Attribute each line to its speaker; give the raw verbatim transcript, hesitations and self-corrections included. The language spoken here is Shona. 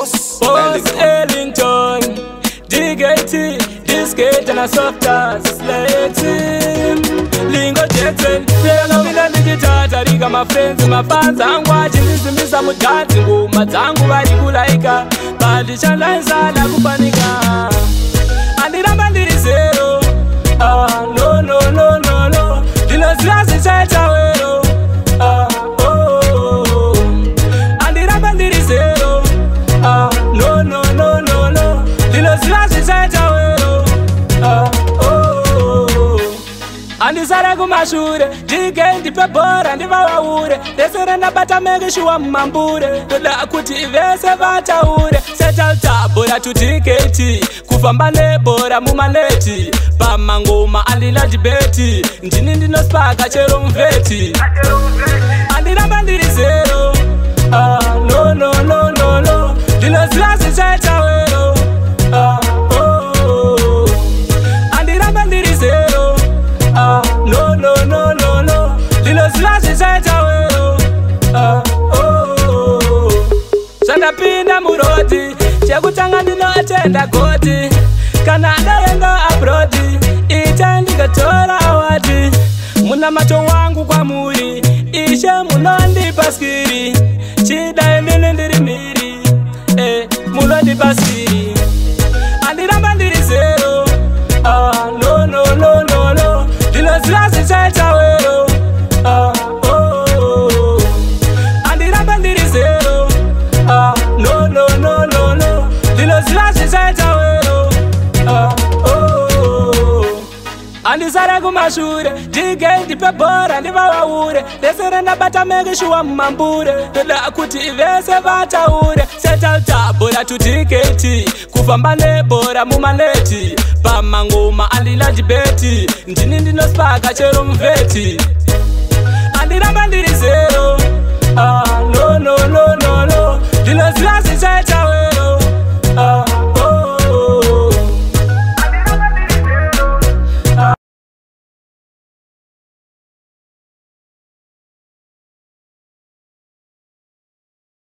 Speaker 1: Boss,
Speaker 2: Boss Ellington, D K T, Discate and a soft ass slay team. Lingo Jetson, Lengo Mina Digitata, Riga my friends, my fans, and watching this to miss some dancing, go, Mazangu, Radikulaika, Padisha Lanza, Nakupanika. And the number is zero. Ah, no, no, no, no, no. The lost last is such a way. Ah, oh, and the number is zero. Ah, no, no, no, no, no. The lost last is such a way. Ah, oh, and the Saragu Mashure, Jigay, the Pepper, and the Vaure. They said, and a better make sure Mambure. The Lakuti, Vesavata, settle tabora to D K T. Kufambane bora mumaleti. Pamangoma alila dibeti. Njini ndino spaka chero mveti. And the number is zero. Ah, no, no, no, no, no. Dilo slasi cheta wero. Ah, oh. And the number is zero. Ah, no, no, no, no, no. Dilo slasi cheta wero. Ah, oh. Sanda pinda muroti. Chekutanga ndino atenda koti. Kana ndayenga abrodi. Ita ndikatora awati. Muna macho wangu kwa muri. Ishe mulondi paskiri. Chida emile ndiri miri. Eh, mulondi paskiri. Andira mandiri zero. Ah, no, no, no, no, no. Dilo zilasi chaita wero. Ah, oh. Andira mandiri zero. Ah, no, no, no, no, no. Dilo zilasi chaita wero. Ah, oh. And the Saragu Mashure, Jigay, the Pepper, and the Vaure. They said, and a better make sure Mambure. The Lakuti, Vesavata, settle tabora to D K T. Kufambane bora mumaleti. Pamangoma alila dibeti. Njini ndino spaka chero mveti. And the number is zero. Ah, no, no, no, no.